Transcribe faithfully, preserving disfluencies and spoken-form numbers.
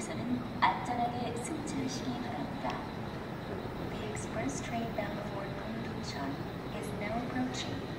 고객님께서는 안전하게 승차하시기 바랍니다. The express train bound for Pyeongchang is now approaching.